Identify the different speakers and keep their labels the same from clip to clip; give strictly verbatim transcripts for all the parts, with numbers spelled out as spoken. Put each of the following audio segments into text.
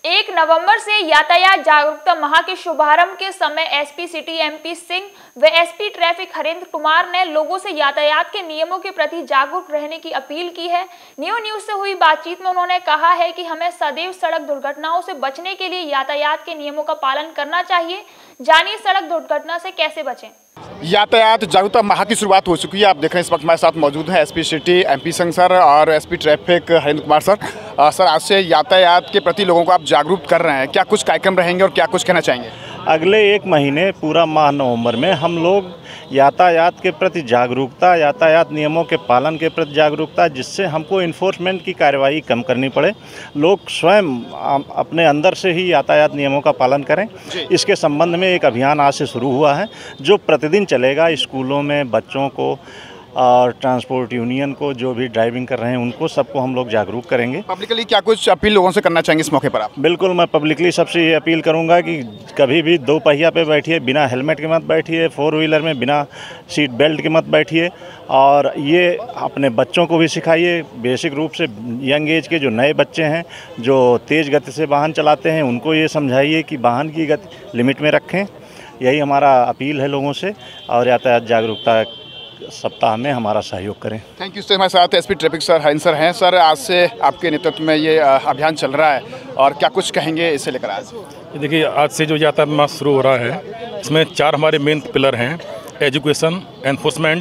Speaker 1: एक नवंबर से यातायात जागरूकता माह के शुभारंभ के समय एसपी सिटी एमपी सिंह व एसपी ट्रैफिक हरेंद्र कुमार ने लोगों से यातायात के नियमों के प्रति जागरूक रहने की अपील की है। न्यू न्यूज से हुई बातचीत में उन्होंने कहा है कि हमें सदैव सड़क दुर्घटनाओं से बचने के लिए यातायात के नियमों का पालन करना चाहिए। जानिए सड़क दुर्घटना से कैसे बचें।
Speaker 2: यातायात जागरूकता माह की शुरुआत हो चुकी है। आप देख रहे हैं इस वक्त हमारे साथ मौजूद हैं SP city MP Singh sir और SP traffic Harendra Kumar sir. आ, सर आज से यातायात के प्रति लोगों को आप जागरूक कर रहे हैं, क्या कुछ कार्यक्रम रहेंगे और क्या कुछ कहना चाहेंगे?
Speaker 3: अगले एक महीने पूरा माह नवंबर में हम लोग यातायात के प्रति जागरूकता, यातायात नियमों के पालन के प्रति जागरूकता, जिससे हमको इन्फोर्समेंट की कार्रवाई कम करनी पड़े, लोग स्वयं अपने अंदर से ही यातायात नियमों का पालन करें। इसके संबंध में एक अभियान आज से शुरू हुआ है जो प्रतिदिन चलेगा। स्कूलों में बच्चों को और ट्रांसपोर्ट यूनियन को, जो भी ड्राइविंग कर रहे हैं उनको, सबको हम लोग जागरूक करेंगे।
Speaker 2: पब्लिकली क्या कुछ अपील लोगों से करना चाहेंगे इस मौके पर आप?
Speaker 3: बिल्कुल, मैं पब्लिकली सबसे ये अपील करूंगा कि कभी भी दो पहिया पे बैठिए, बिना हेलमेट के मत बैठिए, फोर व्हीलर में बिना सीट बेल्ट के मत बैठिए। और ये अपने बच्चों को भी सिखाइए। बेसिक रूप से यंग एज के जो नए बच्चे हैं जो तेज़ गति से वाहन चलाते हैं, उनको ये समझाइए कि वाहन की गति लिमिट में रखें। यही हमारा अपील है लोगों से, और यातायात जागरूकता सप्ताह में हमारा सहयोग करें।
Speaker 2: Thank you. हमारे साथ SP traffic sir Harendra sir हैं। सर आज से आपके नेतृत्व में ये अभियान चल रहा है और क्या कुछ कहेंगे इसे लेकर? आज
Speaker 4: देखिए, आज से जो यातायात माह शुरू हो रहा है, इसमें चार हमारे मेन पिलर हैं: एजुकेशन, एनफोर्समेंट,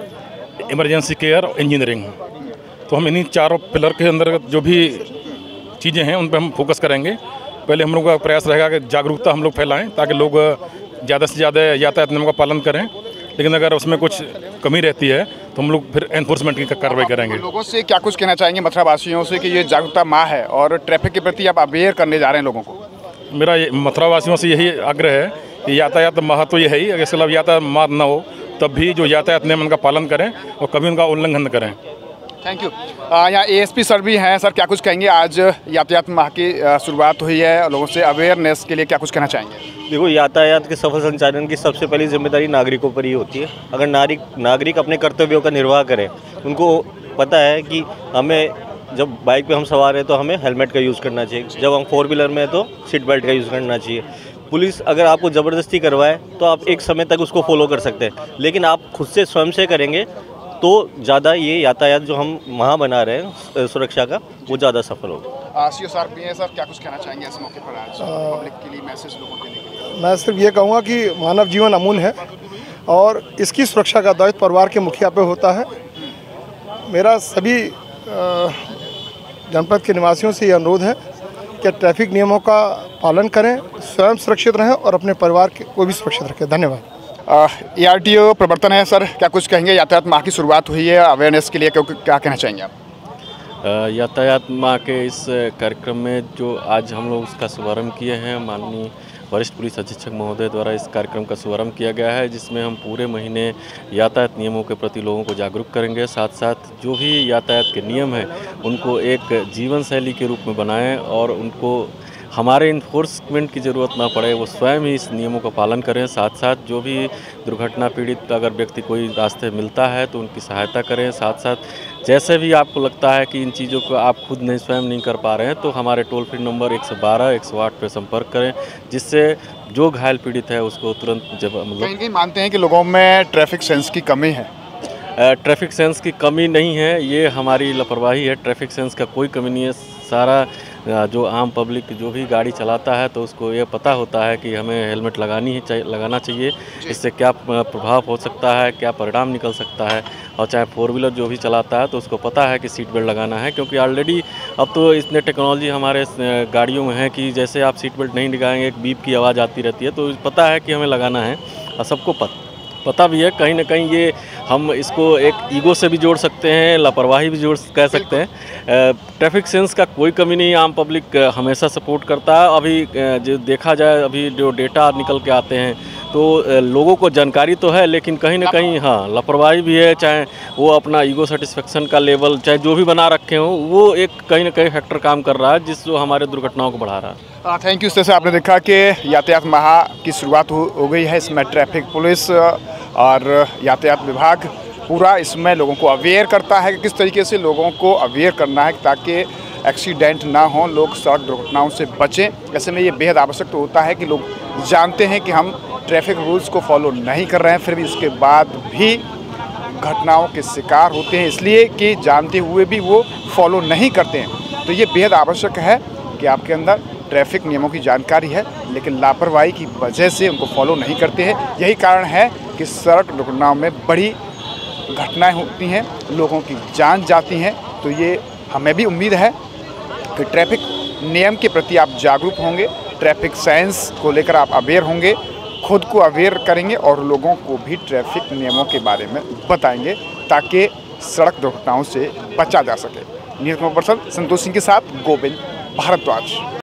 Speaker 4: इमरजेंसी केयर और इंजीनियरिंग। तो हम इन्हीं चारों पिलर के अंदर जो भी चीज़ें हैं उन पर हम फोकस करेंगे। पहले हम लोग का प्रयास रहेगा कि जागरूकता हम लोग फैलाएँ ताकि लोग ज़्यादा से ज़्यादा यातायात नियमों का पालन करें। लेकिन अगर उसमें कुछ कमी रहती है तो हम लोग फिर एनफोर्समेंट की कार्रवाई करेंगे।
Speaker 2: लोगों से क्या कुछ कहना चाहेंगे, मथुरा वासियों से, कि ये जागरूकता माह है और ट्रैफिक के प्रति आप अवेयर करने जा रहे हैं लोगों को?
Speaker 4: मेरा मथुरा वासियों से यही आग्रह है कि यातायात माह तो ये है ही, अगर इसके अलावा यातायात माह न हो तब भी जो यातायात नियम उनका पालन करें और कभी उनका उल्लंघन न करें।
Speaker 2: Thank you. यहाँ एएसपी सर भी हैं। सर क्या कुछ कहेंगे? आज यातायात माह की शुरुआत हुई है, लोगों से अवेयरनेस के लिए क्या कुछ कहना चाहेंगे?
Speaker 5: देखो, यातायात के सफल संचालन की सबसे पहली जिम्मेदारी नागरिकों पर ही होती है। अगर नागरिक नागरिक अपने कर्तव्यों का निर्वाह करें, उनको पता है कि हमें जब बाइक पे हम सवार हैं तो हमें हेलमेट का यूज़ करना चाहिए, जब हम फोर व्हीलर में हैं तो सीट बेल्ट का यूज़ करना चाहिए। पुलिस अगर आपको ज़बरदस्ती करवाए तो आप एक समय तक उसको फॉलो कर सकते हैं, लेकिन आप खुद से स्वयं से करेंगे तो ज़्यादा ये यातायात जो हम माह बना रहे हैं सुरक्षा का, वो ज़्यादा सफल होगा।
Speaker 2: सीओ सर भी हैं। सर क्या कुछ कहना चाहेंगे इस मौके पर आज पब्लिक के लिए मैसेज लोगों के लिए?
Speaker 6: मैं सिर्फ ये कहूँगा कि मानव जीवन अमूल्य है और इसकी सुरक्षा का दायित्व परिवार के मुखिया पे होता है। मेरा सभी जनपद के निवासियों से ये अनुरोध है कि ट्रैफिक नियमों का पालन करें, स्वयं सुरक्षित रहें और अपने परिवार को भी सुरक्षित रखें। धन्यवाद।
Speaker 2: ए आर टी ओ प्रवर्तन है। सर क्या कुछ कहेंगे? यातायात माह की शुरुआत हुई है, अवेयरनेस के लिए क्योंकि क्या कहना चाहेंगे आप?
Speaker 7: यातायात माह के इस कार्यक्रम में जो आज हम लोग उसका शुभारंभ किए हैं, माननीय वरिष्ठ पुलिस अधीक्षक महोदय द्वारा इस कार्यक्रम का शुभारंभ किया गया है, जिसमें हम पूरे महीने यातायात नियमों के प्रति लोगों को जागरूक करेंगे। साथ साथ जो भी यातायात के नियम हैं उनको एक जीवन शैली के रूप में बनाएं और उनको हमारे इन्फोर्समेंट की ज़रूरत ना पड़े, वो स्वयं ही इस नियमों का पालन करें। साथ साथ जो भी दुर्घटना पीड़ित अगर व्यक्ति कोई रास्ते मिलता है तो उनकी सहायता करें। साथ साथ जैसे भी आपको लगता है कि इन चीज़ों को आप खुद नहीं स्वयं नहीं कर पा रहे हैं तो हमारे टोल फ्री नंबर एक सौ बारह एक सौ आठ पर संपर्क करें, जिससे जो घायल पीड़ित है उसको तुरंत जब मतलब
Speaker 2: कहीं कहीं मानते हैं कि लोगों में ट्रैफिक सेंस की कमी है।
Speaker 7: ट्रैफिक सेंस की कमी नहीं है, ये हमारी लापरवाही है। ट्रैफिक सेंस का कोई कमी नहीं है। सारा जो आम पब्लिक जो भी गाड़ी चलाता है तो उसको ये पता होता है कि हमें हेलमेट लगानी ही चाहिए लगाना चाहिए, इससे क्या प्रभाव हो सकता है, क्या परिणाम निकल सकता है। और चाहे फोर व्हीलर जो भी चलाता है तो उसको पता है कि सीट बेल्ट लगाना है, क्योंकि ऑलरेडी अब तो इतने टेक्नोलॉजी हमारे गाड़ियों में है कि जैसे आप सीट बेल्ट नहीं लगाएंगे एक बीप की आवाज़ आती रहती है, तो पता है कि हमें लगाना है और सबको पता पता भी है। कहीं ना कहीं ये हम इसको एक ईगो से भी जोड़ सकते हैं, लापरवाही भी जोड़ कह सकते हैं। ट्रैफिक सेंस का कोई कमी नहीं, आम पब्लिक हमेशा सपोर्ट करता है। अभी जो देखा जाए, अभी जो डेटा निकल के आते हैं तो लोगों को जानकारी तो है, लेकिन कहीं ना कहीं हाँ लापरवाही भी है। चाहे वो अपना ईगो सेटिस्फेक्शन का लेवल चाहे जो भी बना रखे हों, वो एक कहीं ना कहीं फैक्टर काम कर रहा है जिस जो हमारे दुर्घटनाओं को बढ़ा रहा है।
Speaker 2: Thank you. इस तरह से आपने देखा कि यातायात माह की शुरुआत हो, हो गई है। इसमें ट्रैफिक पुलिस और यातायात विभाग पूरा इसमें लोगों को अवेयर करता है कि किस तरीके से लोगों को अवेयर करना है ताकि एक्सीडेंट ना हो, लोग सड़क दुर्घटनाओं से बचें। ऐसे में ये बेहद आवश्यक तो होता है कि लोग जानते हैं कि हम ट्रैफिक रूल्स को फॉलो नहीं कर रहे हैं, फिर भी उसके बाद भी घटनाओं के शिकार होते हैं, इसलिए कि जानते हुए भी वो फॉलो नहीं करते हैं। तो ये बेहद आवश्यक है कि आपके अंदर ट्रैफिक नियमों की जानकारी है, लेकिन लापरवाही की वजह से उनको फॉलो नहीं करते हैं। यही कारण है कि सड़क दुर्घटनाओं में बड़ी घटनाएं होती हैं, लोगों की जान जाती हैं। तो ये हमें भी उम्मीद है कि ट्रैफिक नियम के प्रति आप जागरूक होंगे, ट्रैफिक साइंस को लेकर आप अवेयर होंगे, खुद को अवेयर करेंगे और लोगों को भी ट्रैफिक नियमों के बारे में बताएंगे ताकि सड़क दुर्घटनाओं से बचा जा सके। न्यूज़ पर्सन संतोष सिंह के साथ गोविंद भारद्वाज।